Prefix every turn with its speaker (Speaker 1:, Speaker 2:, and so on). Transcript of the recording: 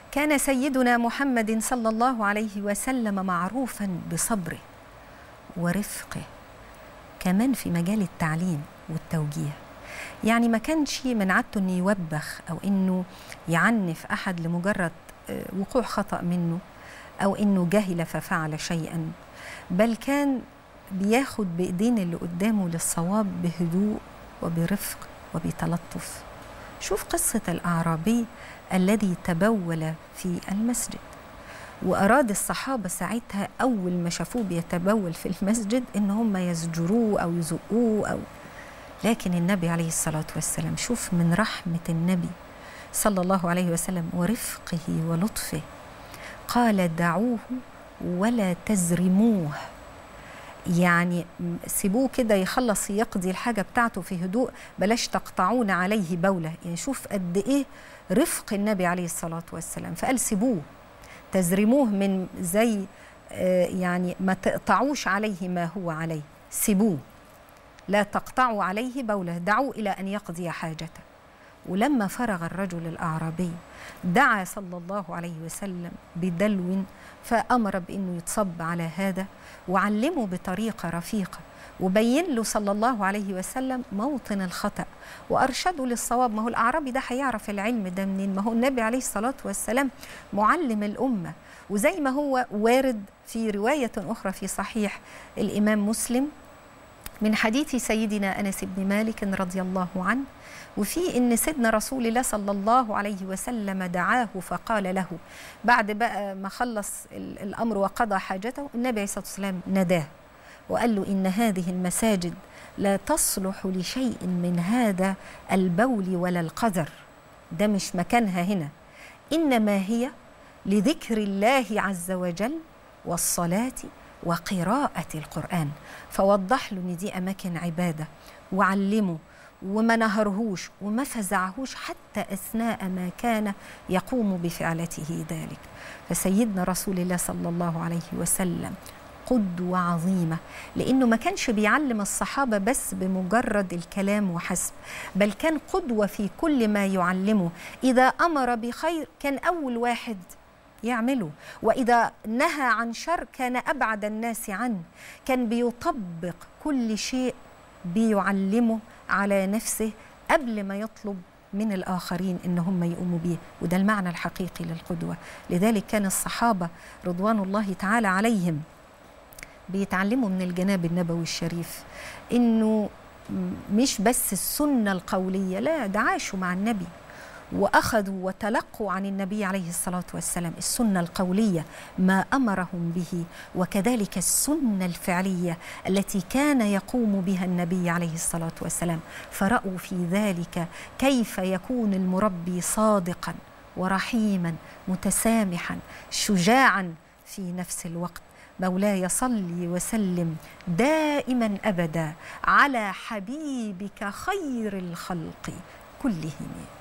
Speaker 1: كان سيدنا محمد صلى الله عليه وسلم معروفا بصبره ورفقه، كمان في مجال التعليم والتوجيه. يعني ما كانش من عادته انه يوبخ او انه يعنف احد لمجرد وقوع خطأ منه او انه جهل ففعل شيئا، بل كان بياخد بايدين اللي قدامه للصواب بهدوء وبرفق وبتلطف. شوف قصة الأعرابي الذي تبول في المسجد، وأراد الصحابة ساعتها أول ما شافوه بيتبول في المسجد إن هم يزجروه أو يزقوه لكن النبي عليه الصلاة والسلام، شوف من رحمة النبي صلى الله عليه وسلم ورفقه ولطفه، قال دعوه ولا تزرموه، يعني سيبوه كده يخلص يقضي الحاجة بتاعته في هدوء، بلاش تقطعون عليه بولة. يعني شوف قد إيه رفق النبي عليه الصلاة والسلام، فقال سيبوه، تزرموه من زي يعني ما تقطعوش عليه ما هو عليه، سيبوه لا تقطعوا عليه بولة، دعوا إلى أن يقضي حاجته. ولما فرغ الرجل الأعرابي دعا صلى الله عليه وسلم بدلو، فأمر بأنه يتصب على هذا وعلمه بطريقة رفيقة، وبين له صلى الله عليه وسلم موطن الخطأ وأرشده للصواب. ما هو الأعرابي ده هيعرف العلم ده منين؟ ما هو النبي عليه الصلاة والسلام معلم الأمة. وزي ما هو وارد في رواية أخرى في صحيح الإمام مسلم من حديث سيدنا أنس بن مالك رضي الله عنه، وفي إن سيدنا رسول الله صلى الله عليه وسلم دعاه فقال له بعد بقى ما خلص الأمر وقضى حاجته، النبي عليه الصلاة والسلام نداه وقال له إن هذه المساجد لا تصلح لشيء من هذا البول ولا القذر، ده مش مكانها هنا، إنما هي لذكر الله عز وجل والصلاة وقراءة القرآن. فوضح له إن دي أماكن عبادة، وعلمه وما نهرهوش وما فزعهوش حتى أثناء ما كان يقوم بفعلته ذلك. فسيدنا رسول الله صلى الله عليه وسلم قدوة عظيمة، لأنه ما كانش بيعلم الصحابة بس بمجرد الكلام وحسب، بل كان قدوة في كل ما يعلمه. إذا أمر بخير كان أول واحد يعمله، وإذا نهى عن شر كان أبعد الناس عنه، كان بيطبق كل شيء بيعلمه على نفسه قبل ما يطلب من الآخرين إن هم يقوموا بيه. وده المعنى الحقيقي للقدوة. لذلك كان الصحابة رضوان الله تعالى عليهم بيتعلموا من الجناب النبوي الشريف إنه مش بس السنة القولية، لا، ده عاشوا مع النبي وأخذوا وتلقوا عن النبي عليه الصلاة والسلام السنة القولية ما أمرهم به، وكذلك السنة الفعلية التي كان يقوم بها النبي عليه الصلاة والسلام، فرأوا في ذلك كيف يكون المربي صادقا ورحيما متسامحا شجاعا في نفس الوقت. مولاي صل وسلم دائما أبدا على حبيبك خير الخلق كلهم.